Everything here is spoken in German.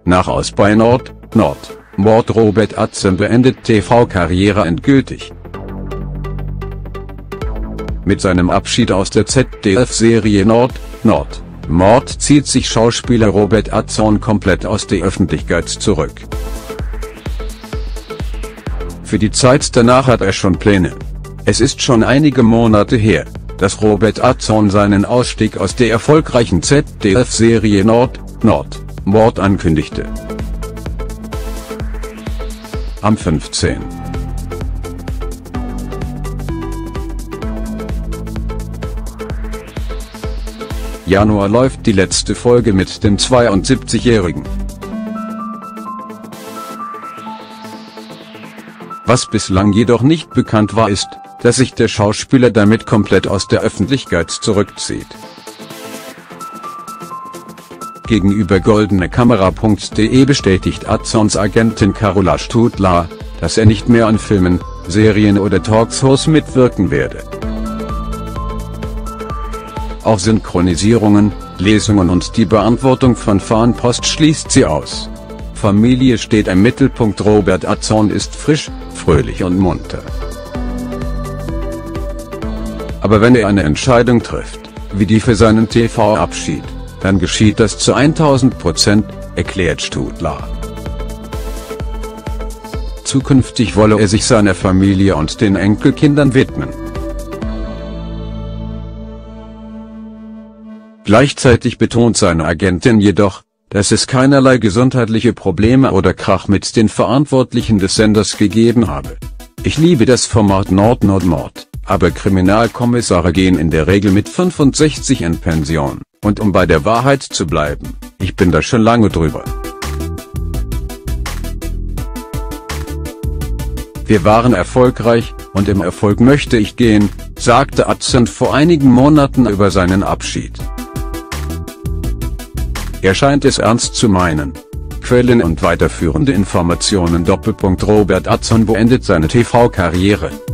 Nach Aus bei Mord Robert Atzon beendet TV-Karriere endgültig. Mit seinem Abschied aus der ZDF-Serie Mord zieht sich Schauspieler Robert Atzon komplett aus der Öffentlichkeit zurück. Für die Zeit danach hat er schon Pläne. Es ist schon einige Monate her, dass Robert Atzon seinen Ausstieg aus der erfolgreichen ZDF-Serie Mord ankündigte. Am 15. Januar läuft die letzte Folge mit dem 72-Jährigen. Was bislang jedoch nicht bekannt war, ist, dass sich der Schauspieler damit komplett aus der Öffentlichkeit zurückzieht. Gegenüber goldenekamera.de bestätigt Atzons Agentin Carola Stutler, dass er nicht mehr an Filmen, Serien oder Talkshows mitwirken werde. Auch Synchronisierungen, Lesungen und die Beantwortung von Fanpost schließt sie aus. Familie steht im Mittelpunkt. Robert Atzon ist frisch, fröhlich und munter. Aber wenn er eine Entscheidung trifft, wie die für seinen TV-Abschied, dann geschieht das zu 1000%, erklärt Stutler. Zukünftig wolle er sich seiner Familie und den Enkelkindern widmen. Gleichzeitig betont seine Agentin jedoch, dass es keinerlei gesundheitliche Probleme oder Krach mit den Verantwortlichen des Senders gegeben habe. Ich liebe das Format Mord, aber Kriminalkommissare gehen in der Regel mit 65 in Pension, und um bei der Wahrheit zu bleiben, ich bin da schon lange drüber. Wir waren erfolgreich, und im Erfolg möchte ich gehen, sagte Atzon vor einigen Monaten über seinen Abschied. Er scheint es ernst zu meinen. Quellen und weiterführende Informationen. Robert Atzon beendet seine TV-Karriere.